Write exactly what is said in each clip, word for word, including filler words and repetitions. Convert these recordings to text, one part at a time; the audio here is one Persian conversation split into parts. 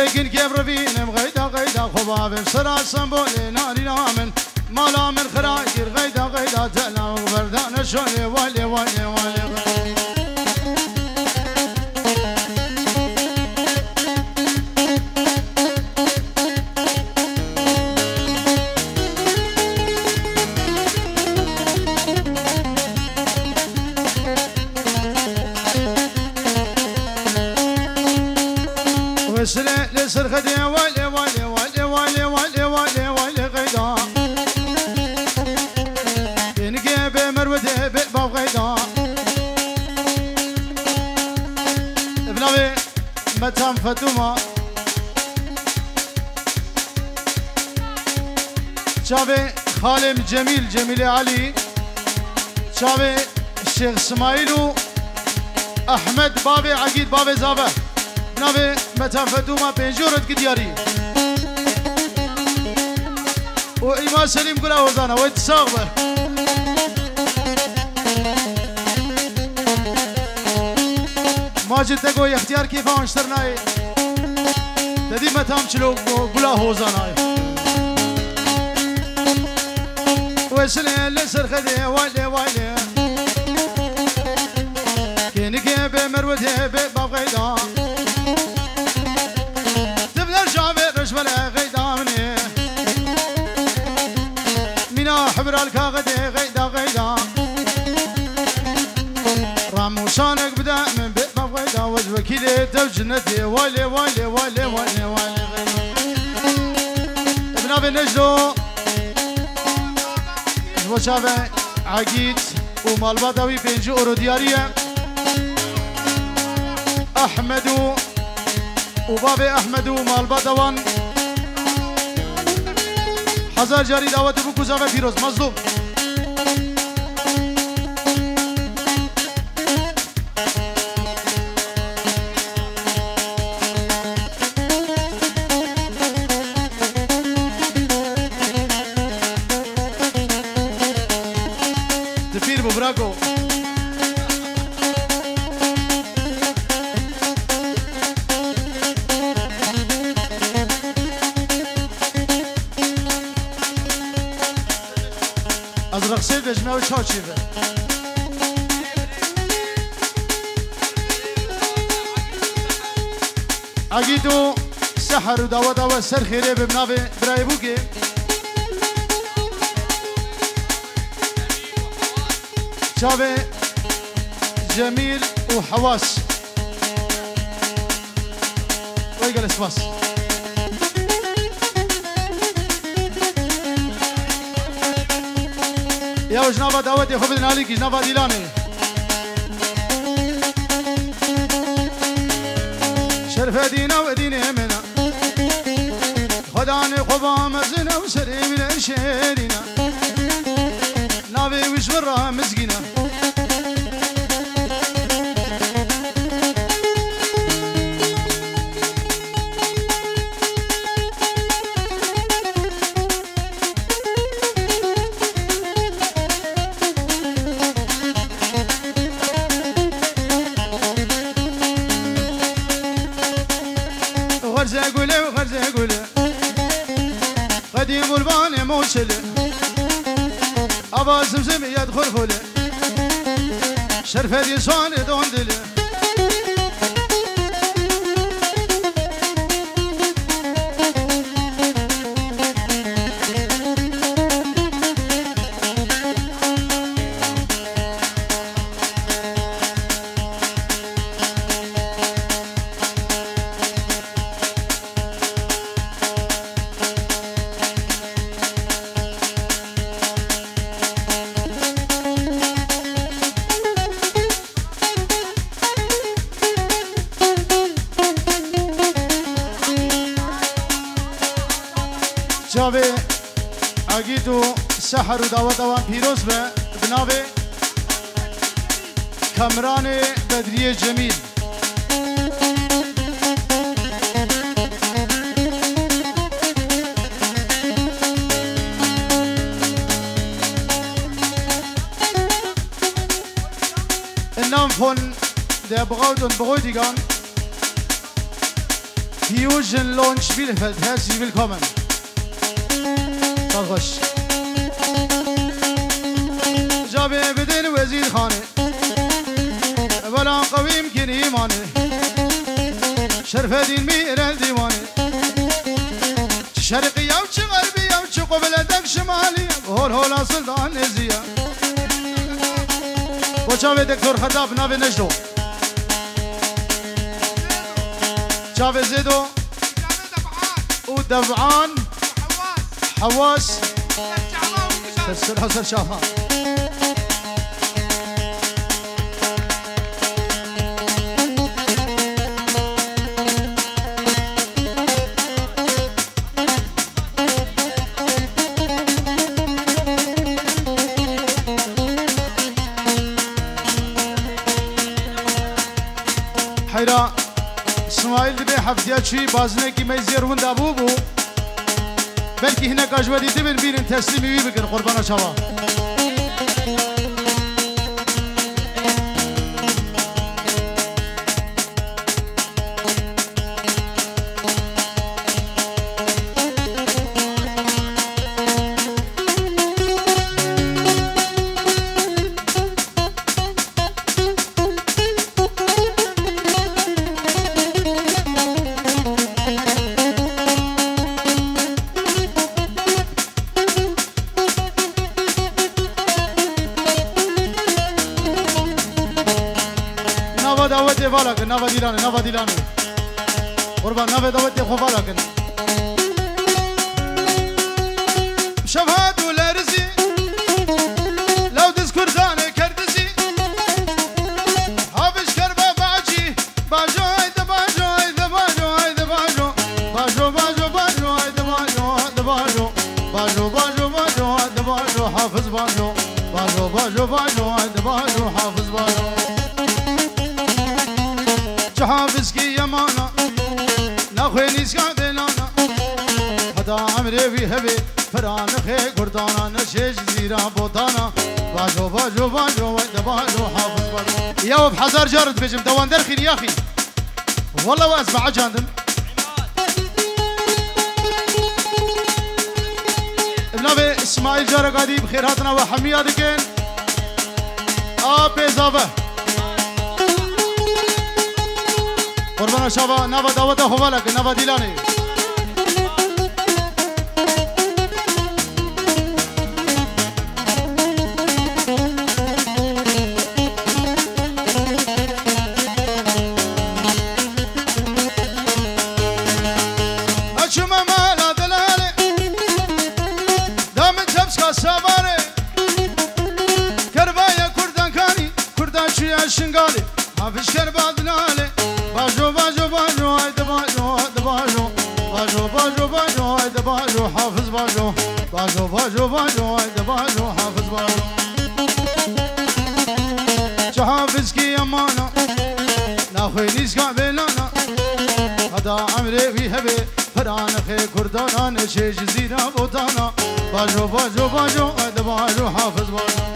لكن كيف رفينم غيدا غيدا خبابم سرا سنبولي ناري نامن مالا من خراير غيدا غيدا تلا وبردان شوني والي والي والي وسلي لسر خدي والي والي والي والي والي والي والي غيدا ينقي بمروده بباب غيدا بنابي متام فتوما شابي خالم جميل جميل علي شابي الشيخ اسماعيل احمد بابي عقيد بابي زابه نابه متفتو ما بنجورت كدياري وإيمان سليم قلا وزانا ويتساغبه ماجد تقوي اختيار كيف انشترناي تدي متام شلو قلا وزانا وسلي لسر خدي والي والي كينك بمروته بباب غيدا حبر الكاغدي غيدا غيدا راموشانك بدا من بيت ما غيدا وجبكيلي توجنتي والي والي والي والي والي ابن ابي نجدو وشافه عقيد ومالبادوي بينجو اورو دياريه احمد وبابي احمد ومالبادوان هزار جاری دعوت بو گزافه پیروز مظلوم تفیر بو براکو ازرق سيد اجمعوا شاشيفه عقيدو سحر ودوا دوا سر خيري بمنافي برايبوكي شابي جميل وحواس ويقل اسباس يا وجنابا دعوتي خبرنا عليك جنابا ديلاني شرف دينا وديني منا خداني خبا مزنا وسري من الشيرنا نابي وش برا مزقنا غرزة قولي وغرزة قولي قديم الباني موشلي أبا زمزم يدخل خولي شرفة دي صاني دوندلي جاوه عقيدو سحر ودوا دوان پیروز به بناوه کامران بدریه جمیل النام von der Braut und Bräutigam فيوجن لونش بيلفلد هاسي بالكومن طغش جابي بدين وزير خانه بلا قوي يمكن ايمانه شرف دين مير الديوانه شرقية وش غربية وش قبلتك شمالية هول هولا سلطان نزية وشافي دكتور خطاب نافي نجدو شافي زيدو ودبعان حواس تسر حسر شافها حيرا اسماعيل دبي حفتيات شوي بازنكي ما يزير وندا بوبو بلكي هناك اجودي دبن بين تسليمي بي بكن قربانا شوا داوت نوا دیلانه نوا دیلانه قربان نوا داوت خوفالا کن شبهات ولا رزي لو تذكر ثاني كردسي حافظ كربه باجي باجو هيدا باجو هيدا باجو هيدا باجو باجو باجو باجو هيدا باجو هيدا باجو باجو باجو باجو هيدا باجو حافظ باجو باجو باجو باجو هيدا باجو حافظ باجو حافظ كي يمانا ناخويني سكادلانا حدا عمري بيهبي فران خي قردانا نشيش زيرا بوطانا باجو باجو باجو ويدا باجو حافظ باجو يا بحذر جارد بجم دوان درخين يا اخي والله واسمع جاندن ابنابي اسماعيل جارة قادي بخيراتنا وحمية دكين آبي زافه قربان شابا نوا داوت خوالك نوا دیلانه اچما مالا دلاله دامن جبسكا سواره کربایا کردان کانی کردان چیا شنگاله حافظ کربا دلاله باجو باجو باجو هيدا باجو هيدا باجو باجو باجو باجو هيدا باجو حافظ باجو باجو باجو باجو هيدا باجو حافظ باجو حافظ كي يمانا ناخويني سكابلانا هذا عمري بيهبي فران خي كردانا نشي جزيرة بوطانا باجو باجو باجو هيدا باجو حافظ باجو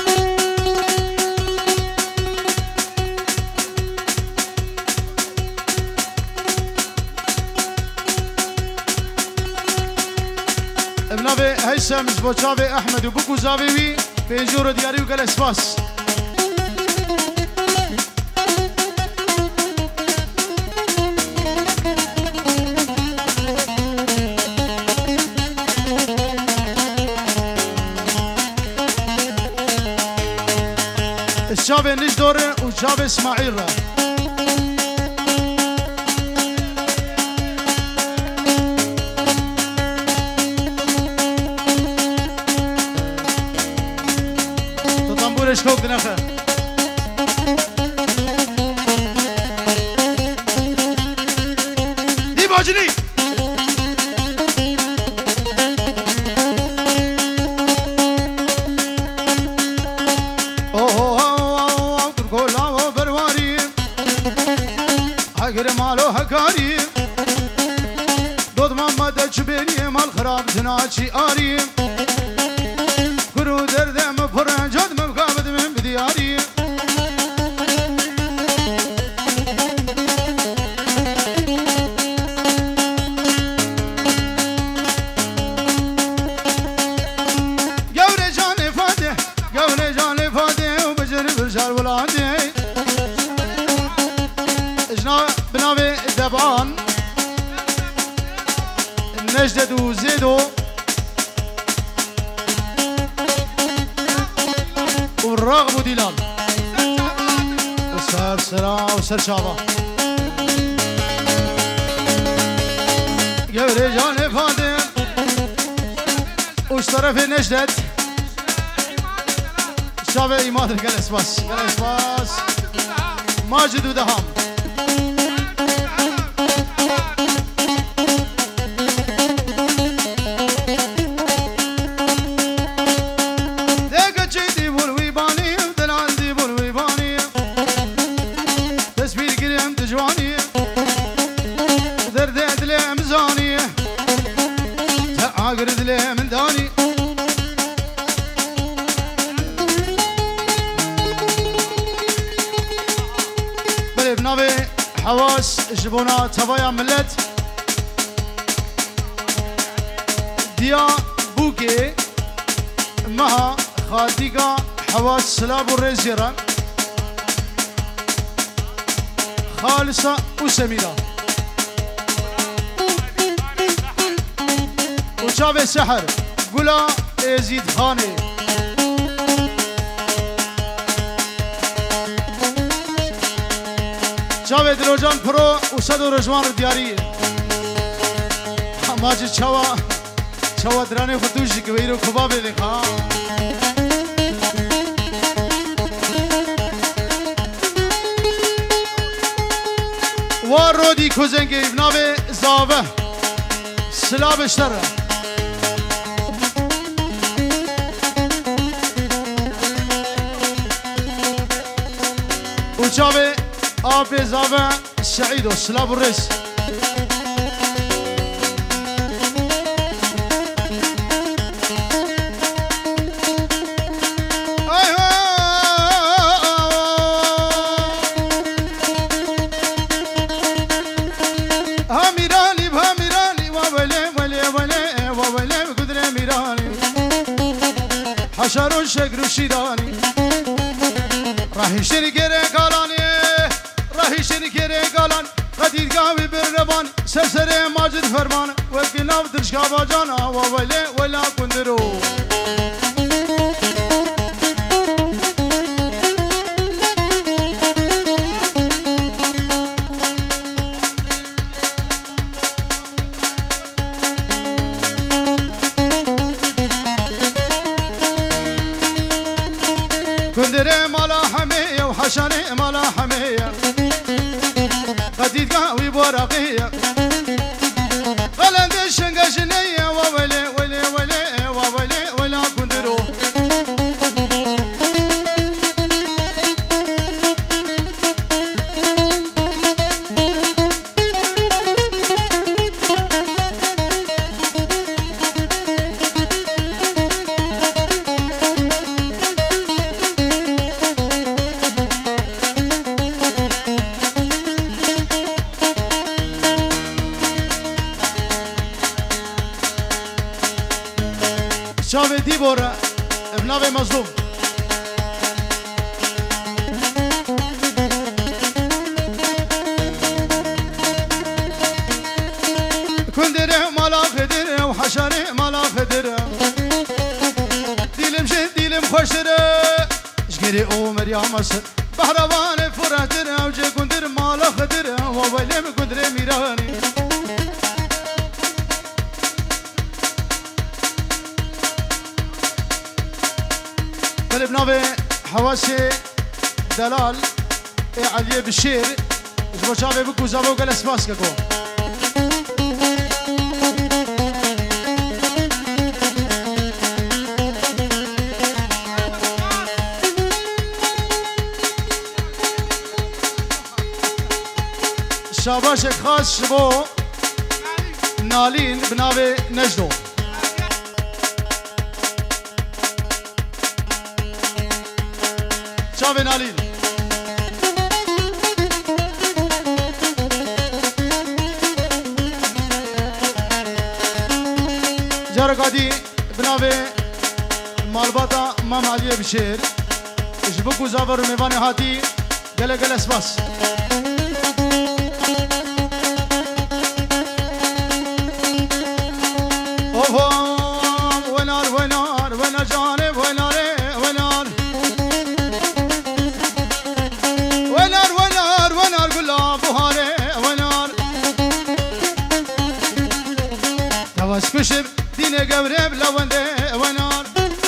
ابنابي هيثم زبوچاوي احمد وبوكو زاويوي بيجورو دياري وقال اسفاس الشاب نجدور وشاب اسماعيل تطنبور اشكوك دنخه دي باجني هكاري دود ماما دجبيني مال خراب زناشي آري كرو درد مفرن جد مقابد من بدياري نجدد وزيدو والراغب وديلان وسر سرا وسر شابا قبل جاني فاضل وش طرف نجدد شابه إيمان الجلس بس جلس بس ماجد ودهام حواس جبونا تبايا ملت ديا بوكي مها خاتيقا حواس سلاب الرزيران خالصة وسميرة وشابه سحر قولا يزيد خاني شابه دروجان پرو و صد و رجوان دیاری ماجد چوا چوا درانه خودوشی که ویرو کبابه دیخوا و رودی کوزنگی بنابه زاوه سلابشتر و چاوه آب زاوه سعید و سلاب الرس همیرانی همیرانی و ولی ولی ولی و ولی قدر میرانی حشر و شکر و شیرانی راهی شرگره کالانی راهی کره گالان قدید گاوی بربان سرسر ماجد فرمان وکی ناو درشکا باجانا و ولی ولا کندرو کندره مالا حمیه و حشانه مالا حمیه قديد قاوي بورقية غلند الشنقشنية وولي ولي ولي وولي ولا كندرو شاوه دیبور ابناوه مظلوم کندره مالا خدره و حشاره مالا خدره دیلم شد دیلم خوشره اشگری او مریم اصر بحروان فرهتره و جه کندر مالا خدره و ویلم کندره میرانی بنابه حواسي دلال علي بالشير جبو شابه بكو زابو قال اسباس كاكو شاباشك خاص شبو نالين بنابه نجدو شابه نالين جارقادي بنابه مالباتا مام علي بشير جبكو زابر ميواني هاتي قال قال اسباس واسكشب دين قبرب لونده ونار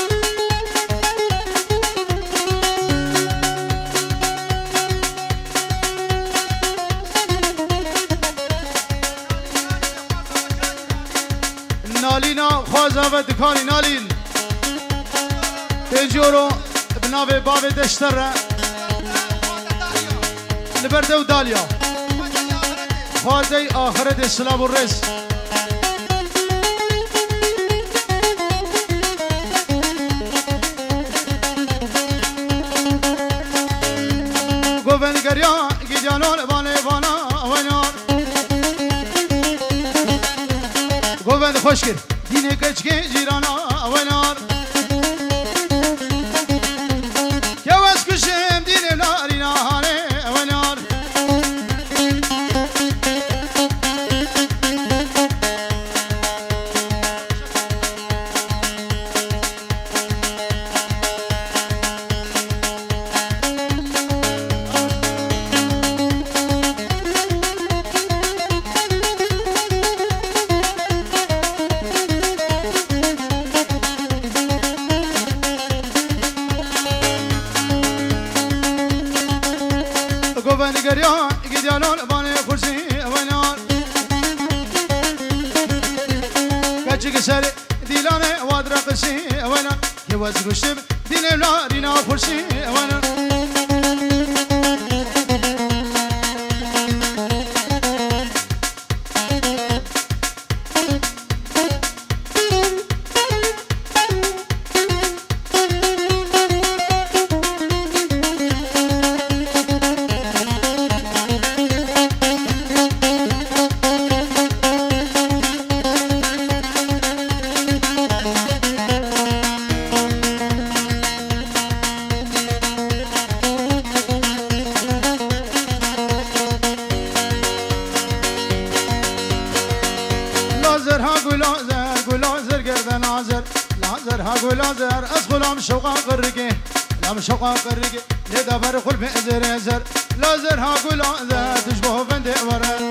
نالينا خوازا و دکانی نالین بجورو بنابه باب دشتره لبرده و دالیا خوازه آخرت اسلام و رس گوبند گریا گیجانون بانه بانا ونار گوبند خوش کرد دینه کچکه جیرانا ونار که وز کشم دینه نارینا هانه ونار گریان گیدیانون بانه خورسی ونار کچک سر دیلانه واد رقصی ونار که وز گشتم دینه نارینا خورسی ونار شوقا قرقه لام شوقا قرقه لدا برخل بأزر أزر لازر ها قول أزر تشبه فندق ورا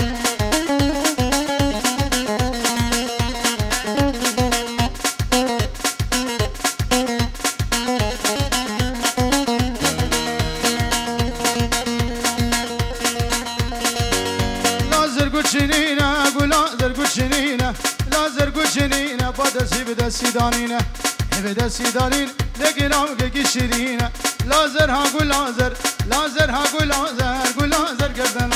لازر قل شنينة قول لازر قل شنينة لازر قل شنينة بدسي بدسي دانينة بدسي دانين لقيناو لقي شيرينة لازر ها قول لازر لازر ها قول لازر قول لازر قبل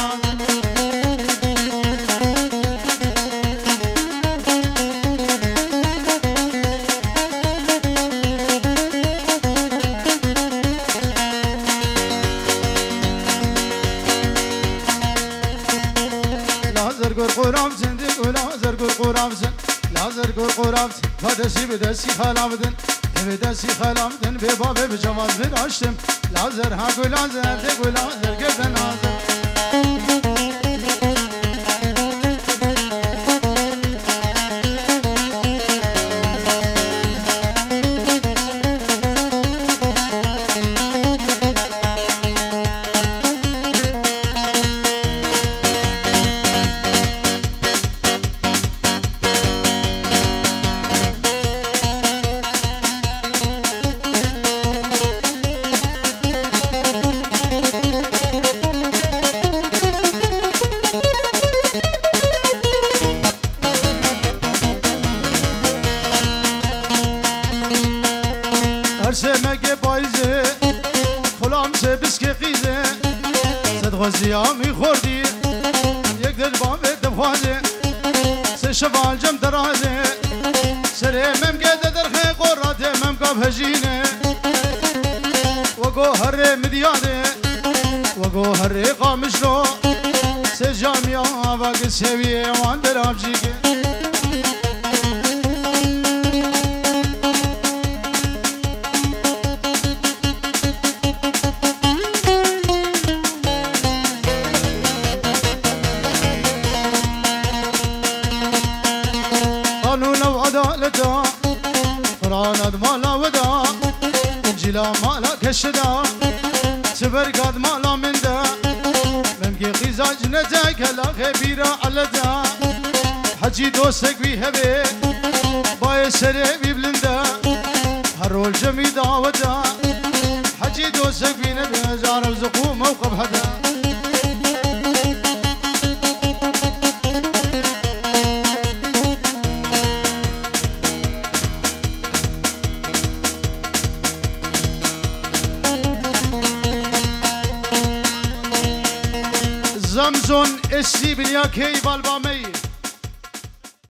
لازر قول قرام زندق ولازر قول قرام زند لازر قول قرام بدسي بدسي خلامدن بدسي خلامدن بباب بجواز بداشتم لازر ها قول لازر تقول لازر قبل نازر سمك بايزه خلام سبسك قيزه صد غزيامي خوردي يقدر باب دفازه سشفال جم درازه سري ممقد درخي قراته ممقاب هجينه وقو هري مدياده وقو هري قامشلو سجاميا باقي سويه واندر ابجيكه قرآن مالا ودا انجيلا مالا كشدا سبر قاد مالا من دا ممكن قيزا جنتك هلا خبيرة على دا حجي دوسك بيهبي لسري ببلندا هرول جمي دعوتا حجي دوسك بينا بهزار الزقوم موقف هدا زمزون السي بلياكي بالبامي